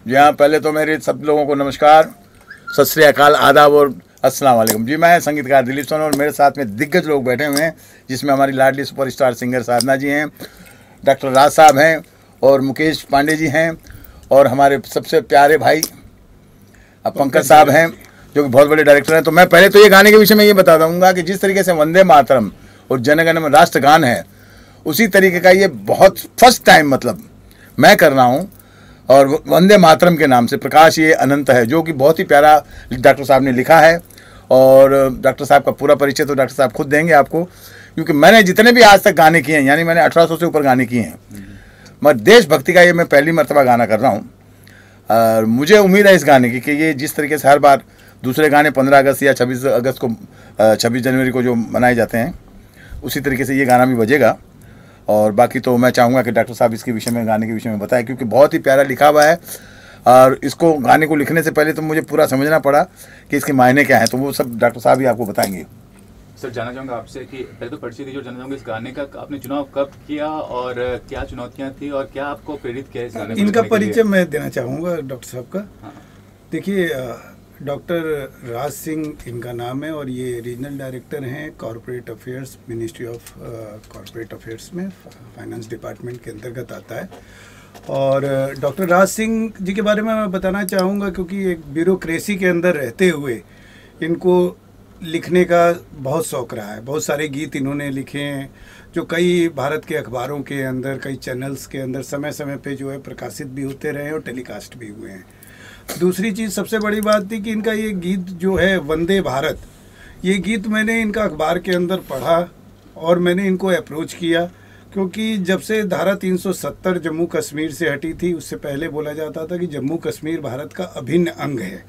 जी हाँ, पहले तो मेरे सब लोगों को नमस्कार, सत श्री अकाल, आदाब और अस्सलाम वालेकुम। जी मैं संगीतकार दिलीप सोनू और मेरे साथ में दिग्गज लोग बैठे हुए हैं, जिसमें हमारी लाडली सुपरस्टार सिंगर साधना जी हैं, डॉक्टर राज साहब हैं और मुकेश पांडे जी हैं और हमारे सबसे प्यारे भाई पंकज साहब हैं जो कि बहुत बड़े डायरेक्टर हैं। तो मैं पहले तो ये गाने के विषय में ये बता दूंगा कि जिस तरीके से वंदे मातरम और जनगण मन राष्ट्रगान है, उसी तरीके का ये बहुत फर्स्ट टाइम मतलब मैं कर रहा हूँ। और वंदे मातरम के नाम से प्रकाश ये अनंत है, जो कि बहुत ही प्यारा डॉक्टर साहब ने लिखा है। और डॉक्टर साहब का पूरा परिचय तो डॉक्टर साहब खुद देंगे आपको, क्योंकि मैंने जितने भी आज तक गाने किए हैं, यानी मैंने 1800 से ऊपर गाने किए हैं, मगर देशभक्ति का ये मैं पहली मरतबा गाना कर रहा हूँ। और मुझे उम्मीद है इस गाने की कि ये जिस तरीके से हर बार दूसरे गाने 15 अगस्त या 26 अगस्त को 26 जनवरी को जो मनाए जाते हैं, उसी तरीके से ये गाना भी बजेगा। और बाकी तो मैं चाहूँगा कि डॉक्टर साहब इसके विषय में, गाने के विषय में बताएं, क्योंकि बहुत ही प्यारा लिखा हुआ है। और इसको गाने को लिखने से पहले तो मुझे पूरा समझना पड़ा कि इसके मायने क्या हैं, तो वो सब डॉक्टर साहब ही आपको बताएंगे। सर, जानना चाहूँगा आपसे कि पहले तो परिचय दीजिए और जानना चाहूँगा इस गाने का आपने चुनाव कब किया और क्या चुनौतियाँ थी और क्या आपको प्रेरित किया इस गाने को? इनका परिचय मैं देना चाहूँगा डॉक्टर साहब का। हाँ। देखिए, डॉक्टर राज सिंह इनका नाम है और ये रीजनल डायरेक्टर हैं corporate affairs, ministry of corporate affairs में, फाइनेंस डिपार्टमेंट के अंतर्गत आता है। और डॉक्टर राज सिंह जी के बारे में मैं बताना चाहूँगा, क्योंकि एक ब्यूरोक्रेसी के अंदर रहते हुए इनको लिखने का बहुत शौक़ रहा है। बहुत सारे गीत इन्होंने लिखे हैं जो कई भारत के अखबारों के अंदर, कई चैनल्स के अंदर समय समय पे जो है प्रकाशित भी होते रहे और टेलीकास्ट भी हुए हैं। दूसरी चीज़ सबसे बड़ी बात थी कि इनका ये गीत जो है वंदे भारत, ये गीत मैंने इनका अखबार के अंदर पढ़ा और मैंने इनको अप्रोच किया, क्योंकि जब से धारा 370 जम्मू कश्मीर से हटी थी, उससे पहले बोला जाता था कि जम्मू कश्मीर भारत का अभिन्न अंग है।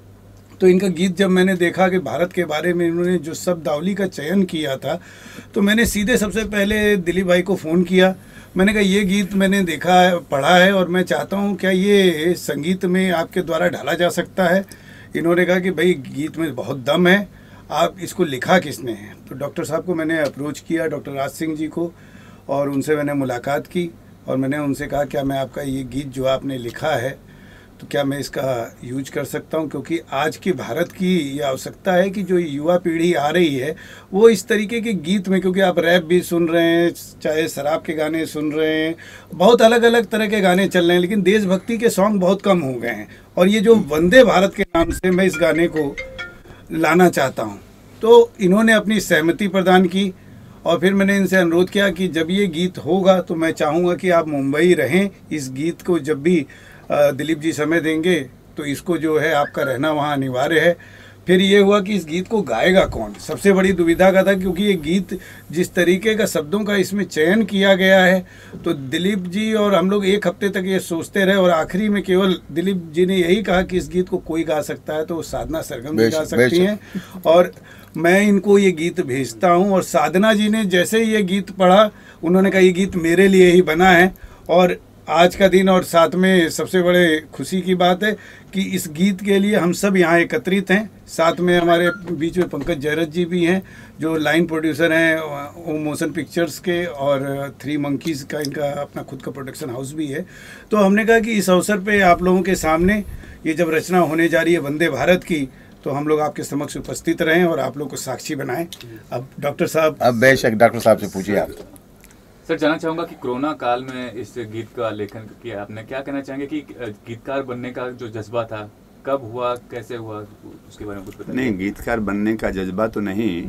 तो इनका गीत जब मैंने देखा कि भारत के बारे में इन्होंने जो शब्दावली का चयन किया था, तो मैंने सीधे सबसे पहले दिलीप भाई को फ़ोन किया। मैंने कहा ये गीत मैंने देखा है, पढ़ा है और मैं चाहता हूँ क्या ये संगीत में आपके द्वारा ढाला जा सकता है। इन्होंने कहा कि भाई गीत में बहुत दम है, आप इसको लिखा किसने है। तो डॉक्टर साहब को मैंने अप्रोच किया, डॉक्टर राज सिंह जी को, और उनसे मैंने मुलाकात की और मैंने उनसे कहा क्या मैं आपका ये गीत जो आपने लिखा है, तो क्या मैं इसका यूज कर सकता हूं, क्योंकि आज की भारत की ये आवश्यकता है कि जो युवा पीढ़ी आ रही है वो इस तरीके के गीत में, क्योंकि आप रैप भी सुन रहे हैं, चाहे शराब के गाने सुन रहे हैं, बहुत अलग अलग तरह के गाने चल रहे हैं, लेकिन देशभक्ति के सॉन्ग बहुत कम हो गए हैं। और ये जो वंदे भारत के नाम से मैं इस गाने को लाना चाहता हूँ, तो इन्होंने अपनी सहमति प्रदान की। और फिर मैंने इनसे अनुरोध किया कि जब ये गीत होगा तो मैं चाहूँगा कि आप मुंबई रहें, इस गीत को जब भी दिलीप जी समय देंगे तो इसको जो है आपका रहना वहाँ अनिवार्य है। फिर ये हुआ कि इस गीत को गाएगा कौन, सबसे बड़ी दुविधा का था, क्योंकि ये गीत जिस तरीके का शब्दों का इसमें चयन किया गया है, तो दिलीप जी और हम लोग एक हफ्ते तक ये सोचते रहे और आखिरी में केवल दिलीप जी ने यही कहा कि इस गीत को कोई गा सकता है, तो वो साधना सरगम भी गा सकती हैं। और मैं इनको ये गीत भेजता हूँ। और साधना जी ने जैसे ही ये गीत पढ़ा, उन्होंने कहा ये गीत मेरे लिए ही बना है। और आज का दिन, और साथ में सबसे बड़े खुशी की बात है कि इस गीत के लिए हम सब यहाँ एकत्रित हैं। साथ में हमारे बीच में पंकज जयरथ जी भी हैं, जो लाइन प्रोड्यूसर हैं मोशन पिक्चर्स के, और 3 मंकीज़ का इनका अपना खुद का प्रोडक्शन हाउस भी है। तो हमने कहा कि इस अवसर पे आप लोगों के सामने ये जब रचना होने जा रही है वंदे भारत की, तो हम लोग आपके समक्ष उपस्थित रहें और आप लोग को साक्षी बनाएं। अब डॉक्टर साहब, अब बेशक डॉक्टर साहब से पूछिए आप। सर, जानना चाहूँगा कि कोरोना काल में इस गीत का लेखन किया आपने, क्या कहना चाहेंगे कि गीतकार बनने का जो जज्बा था कब हुआ, कैसे हुआ, उसके बारे में कुछ बताइए। नहीं, गीतकार बनने का जज्बा तो नहीं,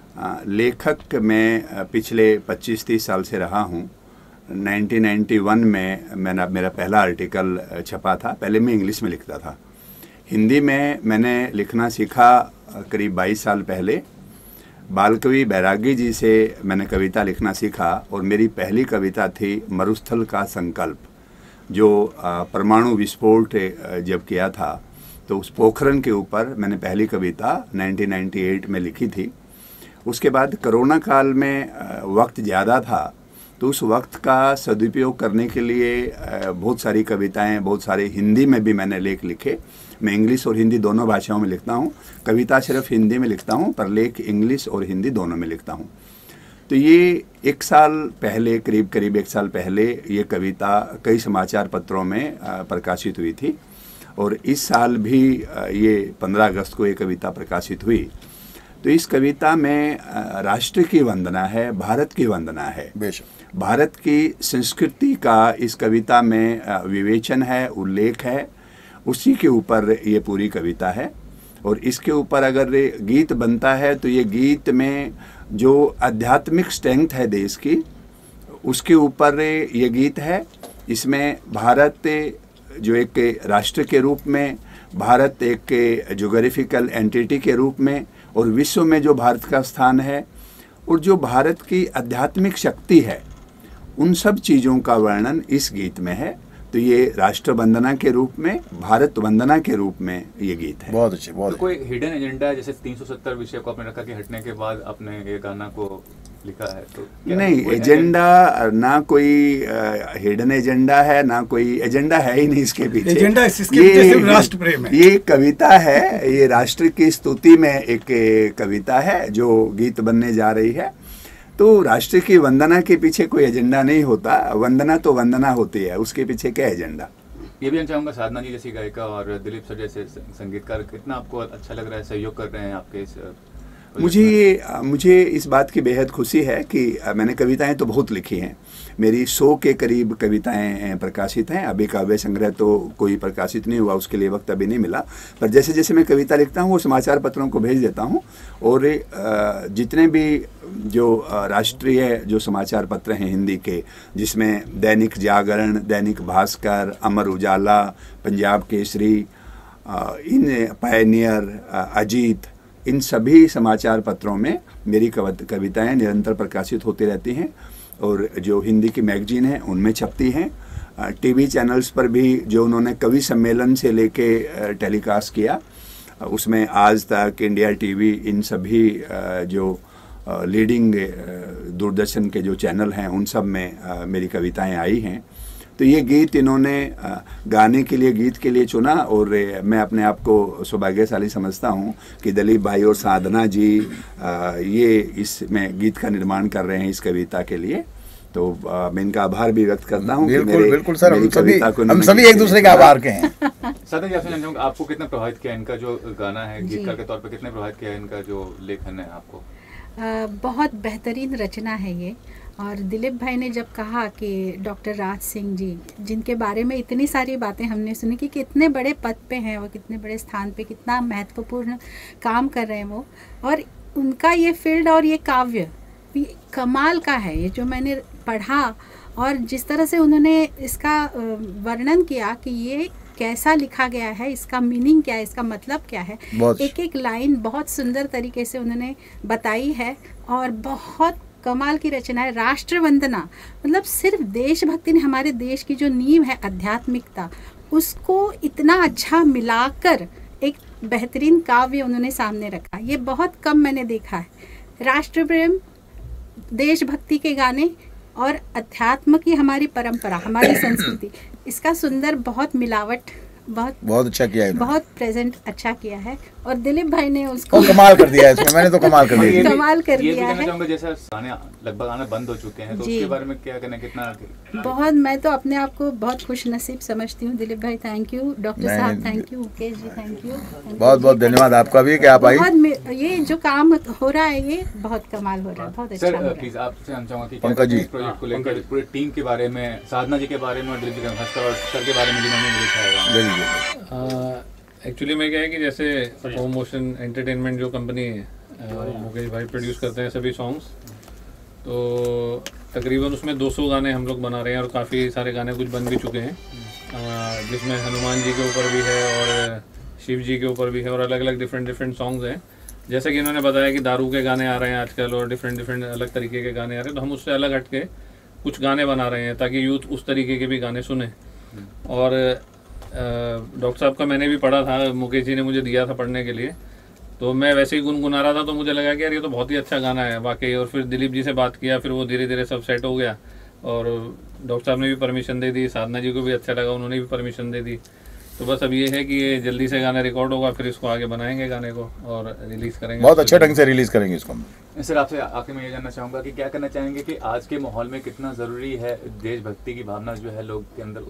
लेखक मैं पिछले 25-30 साल से रहा हूँ। 1991 में मेरा पहला आर्टिकल छपा था। पहले मैं इंग्लिश में लिखता था। हिंदी में मैंने लिखना सीखा करीब 22 साल पहले। बालकवि बैरागी जी से मैंने कविता लिखना सीखा और मेरी पहली कविता थी मरुस्थल का संकल्प, जो परमाणु विस्फोट जब किया था तो उस पोखरण के ऊपर मैंने पहली कविता 1998 में लिखी थी। उसके बाद कोरोना काल में वक्त ज़्यादा था, तो उस वक्त का सदुपयोग करने के लिए बहुत सारी कविताएं, बहुत सारे हिंदी में भी मैंने लेख लिखे। मैं इंग्लिश और हिंदी दोनों भाषाओं में लिखता हूँ। कविता सिर्फ हिंदी में लिखता हूँ, पर लेख इंग्लिश और हिंदी दोनों में लिखता हूँ। तो ये 1 साल पहले, करीब 1 साल पहले ये कविता कई समाचार पत्रों में प्रकाशित हुई थी। और इस साल भी ये 15 अगस्त को ये कविता प्रकाशित हुई। तो इस कविता में राष्ट्र की वंदना है, भारत की वंदना है, बेशक भारत की संस्कृति का इस कविता में विवेचन है, उल्लेख है, उसी के ऊपर ये पूरी कविता है। और इसके ऊपर अगर गीत बनता है तो ये गीत में जो आध्यात्मिक स्ट्रेंथ है देश की, उसके ऊपर ये गीत है। इसमें भारत जो एक राष्ट्र के रूप में, भारत एक ज्योग्राफिकल एंटिटी के रूप में, और विश्व में जो भारत का स्थान है, और जो भारत की आध्यात्मिक शक्ति है, उन सब चीज़ों का वर्णन इस गीत में है। तो ये राष्ट्र वंदना के रूप में, भारत वंदना के रूप में ये गीत है। बहुत अच्छे, बहुत तो कोई हिडन एजेंडा है, जैसे 370 विषय को आपने रखा कि हटने के बाद आपने ये गाना को लिखा है? तो नहीं, एजेंडा ना कोई हिडन एजेंडा है, ना कोई एजेंडा है ही नहीं इसके पीछे। एजेंडा इसके पीछे सिर्फ राष्ट्र प्रेम है। ये कविता है, ये राष्ट्र की स्तुति में एक कविता है जो गीत बनने जा रही है। तो राष्ट्र की वंदना के पीछे कोई एजेंडा नहीं होता, वंदना तो वंदना होती है, उसके पीछे क्या एजेंडा। ये भी मैं चाहूँगा साधना जी जैसी गायिका और दिलीप सर जैसे संगीतकार, कितना आपको अच्छा लग रहा है, सहयोग कर रहे हैं आपके इस मुझे इस बात की बेहद खुशी है कि मैंने कविताएं तो बहुत लिखी हैं, मेरी 100 के करीब कविताएं प्रकाशित हैं। अभी काव्य संग्रह तो कोई प्रकाशित नहीं हुआ, उसके लिए वक्त अभी नहीं मिला, पर जैसे जैसे मैं कविता लिखता हूँ वो समाचार पत्रों को भेज देता हूँ। और जितने भी जो राष्ट्रीय जो समाचार पत्र हैं हिंदी के, जिसमें दैनिक जागरण, दैनिक भास्कर, अमर उजाला, पंजाब केसरी, इन पायनियर, अजीत, इन सभी समाचार पत्रों में मेरी कविताएं निरंतर प्रकाशित होती रहती हैं। और जो हिंदी की मैगजीन है उनमें छपती हैं, टीवी चैनल्स पर भी जो उन्होंने कवि सम्मेलन से लेके टेलीकास्ट किया, उसमें आज तक, इंडिया टीवी, इन सभी जो लीडिंग दूरदर्शन के जो चैनल हैं उन सब में मेरी कविताएं आई हैं। तो ये गीत इन्होंने गाने के लिए, गीत के लिए चुना, और मैं अपने आप को सौभाग्यशाली समझता हूँ कि दिलीप भाई और साधना जी ये इसमें गीत का निर्माण कर रहे हैं इस कविता के लिए। तो मैं इनका आभार भी व्यक्त करता हूँ। बिल्कुल सर, हम सभी एक दूसरे के आभार के हैं। साधना जी, आपसे जानना चाहूँगा, आपको कितना प्रभावित किया इनका जो गाना है, गीतकार के तौर पर कितने प्रभावित किया इनका जो लेखन है आपको? बहुत बेहतरीन रचना है ये। और दिलीप भाई ने जब कहा कि डॉक्टर राज सिंह जी, जिनके बारे में इतनी सारी बातें हमने सुनी कि कितने बड़े पद पे हैं वो, कितने बड़े स्थान पे, कितना महत्वपूर्ण काम कर रहे हैं वो, और उनका ये फील्ड और ये काव्य कमाल का है। ये जो मैंने पढ़ा और जिस तरह से उन्होंने इसका वर्णन किया कि ये कैसा लिखा गया है, इसका मीनिंग क्या है, इसका मतलब क्या है, एक एक लाइन बहुत सुंदर तरीके से उन्होंने बताई है और बहुत कमाल की रचना है। राष्ट्र वंदना मतलब सिर्फ देशभक्ति ने, हमारे देश की जो नींव है आध्यात्मिकता, उसको इतना अच्छा मिलाकर एक बेहतरीन काव्य उन्होंने सामने रखा। ये बहुत कम मैंने देखा है। राष्ट्र प्रेम, देशभक्ति के गाने और अध्यात्म की हमारी परंपरा, हमारी संस्कृति, इसका सुंदर बहुत मिलावट, बहुत अच्छा किया है, बहुत प्रेजेंट अच्छा किया है। और दिलीप भाई ने उसको कमाल कर दिया है इसमें, मैंने तो कमाल कर दिया, कमाल कर दिया है। जैसे गाने लगभग आना बंद हो चुके हैं, तो उसके बारे में क्या कहना, कितना बहुत, मैं तो अपने आप को बहुत खुश नसीब समझती हूँ। दिलीप भाई थैंक यू, डॉक्टर साहब thank you, Mukesh ji thank you, बहुत बहुत धन्यवाद आपका भी कि आप आई। ये जो काम हो रहा है ये बहुत कमाल हो रहा है, बहुत अच्छा हो रहा है। प्लीज आपसे हम चाहूँगा कि पंकज जी प्रोजेक्ट को लेकर पूरी टीम के बारे में, साधना जी के बारे में और दिलीप जी और सर के बारे में जिन्होंने लिखा है। एक्चुअली में क्या है कि जैसे होम मोशन एंटरटेनमेंट जो कंपनी है, मुकेश भाई प्रोड्यूस करते हैं सभी सॉन्ग्स, तो तकरीबन उसमें 200 गाने हम लोग बना रहे हैं और काफ़ी सारे गाने कुछ बन भी चुके हैं, जिसमें हनुमान जी के ऊपर भी है और शिव जी के ऊपर भी है और अलग अलग डिफरेंट सॉन्ग्स हैं। जैसे कि इन्होंने बताया कि दारू के गाने आ रहे हैं आजकल और डिफरेंट अलग तरीके के गाने आ रहे हैं, तो हम उससे अलग हट के कुछ गाने बना रहे हैं ताकि यूथ उस तरीके के भी गाने सुने। और डॉक्टर साहब का मैंने भी पढ़ा था, मुकेश जी ने मुझे दिया था पढ़ने के लिए, तो मैं वैसे ही गुनगुना रहा था, तो मुझे लगा कि यार ये तो बहुत ही अच्छा गाना है वाकई। और फिर दिलीप जी से बात किया, फिर वो धीरे धीरे सब सेट हो गया और डॉक्टर साहब ने भी परमिशन दे दी, साधना जी को भी अच्छा लगा, उन्होंने भी परमिशन दे दी। तो बस अब ये है कि ये जल्दी से गाना रिकॉर्ड होगा, फिर इसको आगे बनाएंगे गाने को और रिलीज करेंगे, बहुत अच्छे ढंग से रिलीज करेंगे इसको। सर आपसे आखिर में ये जानना चाहूँगा कि क्या करना चाहेंगे कि आज के माहौल में कितना ज़रूरी है देशभक्ति की भावना जो है लोग के अंदर,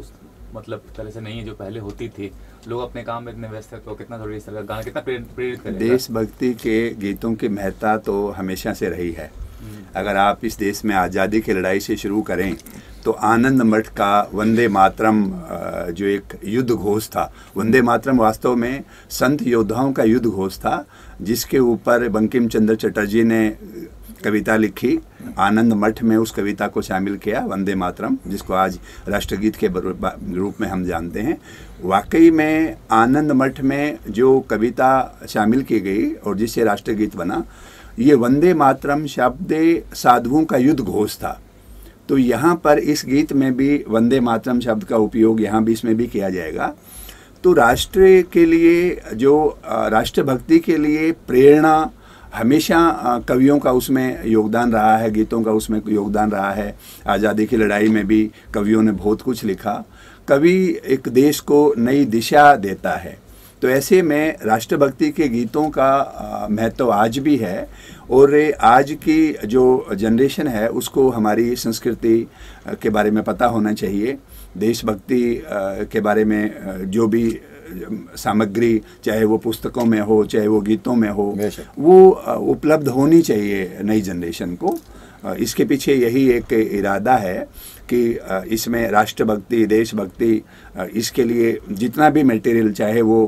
मतलब तरह से नहीं है जो पहले होती थी, लोग अपने काम में इतने व्यस्त है, तो कितना थोड़ी इस तरह का गाना कितना प्रेरित करेगा? देशभक्ति के गीतों की महत्ता तो हमेशा से रही है। अगर आप इस देश में आज़ादी की लड़ाई से शुरू करें तो आनंद मठ का वंदे मातरम जो एक युद्ध घोष था, वंदे मातरम वास्तव में संत योद्धाओं का युद्ध घोष था, जिसके ऊपर बंकिम चंद्र चटर्जी ने कविता लिखी, आनंद मठ में उस कविता को शामिल किया, वंदे मातरम, जिसको आज राष्ट्रगीत के रूप में हम जानते हैं। वाकई में आनंद मठ में जो कविता शामिल की गई और जिससे राष्ट्रगीत बना, ये वंदे मातरम शब्द साधुओं का युद्ध घोष था। तो यहाँ पर इस गीत में भी वंदे मातरम शब्द का उपयोग यहाँ भी इसमें भी किया जाएगा। तो राष्ट्र के लिए जो राष्ट्रभक्ति के लिए प्रेरणा हमेशा कवियों का उसमें योगदान रहा है, गीतों का उसमें योगदान रहा है। आज़ादी की लड़ाई में भी कवियों ने बहुत कुछ लिखा। कवि एक देश को नई दिशा देता है, तो ऐसे में राष्ट्रभक्ति के गीतों का महत्व आज भी है। और आज की जो जनरेशन है उसको हमारी संस्कृति के बारे में पता होना चाहिए। देशभक्ति के बारे में जो भी सामग्री, चाहे वो पुस्तकों में हो चाहे वो गीतों में हो, वो उपलब्ध होनी चाहिए नई जनरेशन को। इसके पीछे यही एक इरादा है कि इसमें राष्ट्रभक्ति, देशभक्ति, इसके लिए जितना भी मटेरियल, चाहे वो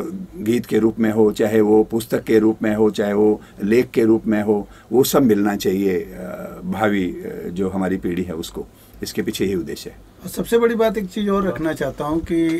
गीत के रूप में हो, चाहे वो पुस्तक के रूप में हो, चाहे वो लेख के रूप में हो, वो सब मिलना चाहिए भावी जो हमारी पीढ़ी है उसको। इसके पीछे यही उद्देश्य है। और सबसे बड़ी बात एक चीज़ और रखना चाहता हूँ कि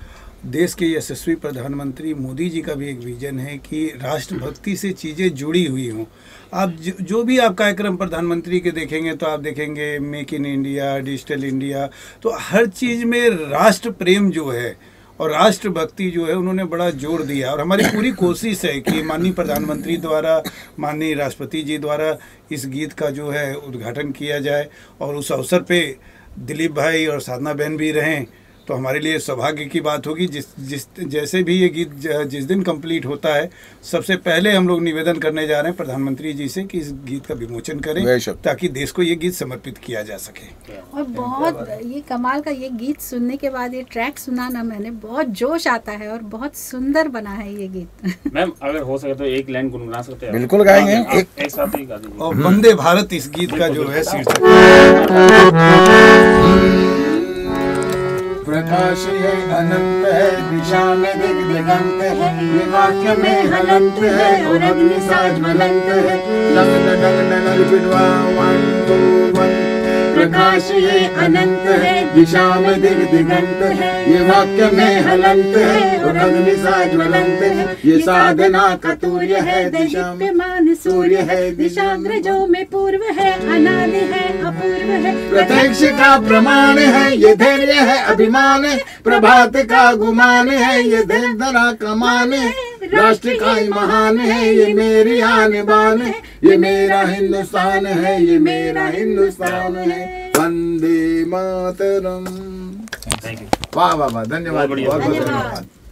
देश के यशस्वी प्रधानमंत्री मोदी जी का भी एक विजन है कि राष्ट्रभक्ति से चीज़ें जुड़ी हुई हों। आप जो भी आप कार्यक्रम प्रधानमंत्री के देखेंगे तो आप देखेंगे make in India, digital India, तो हर चीज़ में राष्ट्र प्रेम जो है और राष्ट्रभक्ति जो है उन्होंने बड़ा जोर दिया। और हमारी पूरी कोशिश है कि माननीय प्रधानमंत्री द्वारा, माननीय राष्ट्रपति जी द्वारा इस गीत का जो है उद्घाटन किया जाए और उस अवसर पे दिलीप भाई और साधना बहन भी रहें, तो हमारे लिए सौभाग्य की बात होगी। जैसे भी ये गीत जिस दिन कंप्लीट होता है, सबसे पहले हम लोग निवेदन करने जा रहे हैं प्रधानमंत्री जी से कि इस गीत का विमोचन करें ताकि देश को ये गीत समर्पित किया जा सके। और बहुत ये कमाल का, ये गीत सुनने के बाद, ये ट्रैक सुना ना मैंने, बहुत जोश आता है और बहुत सुंदर बना है ये गीत। मैम अगर हो सके तो एक लाइन गुनगुना सकते हैं? बिल्कुल गाएंगे, एक साथ ही गा दीजिए। और वंदे भारत इस गीत का जो है शीर्षक। प्रकाश है अनंत है, दिशा में दिग्दिगंत है, ये वाक्य में हलंत है और अग्नि सा ज्वलंत है। लग्न डग्न लग बिडवा 1 2 1। प्रकाश ये अनंत है, दिशा में दिग्दिगंत है, ये वाक्य में हलंत है और अग्नि सा ज्वलंत है। ये साधना का तूर्य है, दिशा दीप्यमान सूर्य है, दिशाग्रजों में पूर्व है, अनादि है, अपूर्व है, प्रत्यक्ष का प्रमाण है, ये धैर्य है, अभिमान है, प्रभात का गुमान है, ये धरा का मान है, राष्ट्र का ही महान है, ये मेरी आन बान है, ये मेरा हिंदुस्तान है, ये मेरा हिंदुस्तान है। वंदे मातरम। Thank you. वाह वाह वाह, धन्यवाद, बहुत बढ़िया। बहुत बहुत धन्यवाद।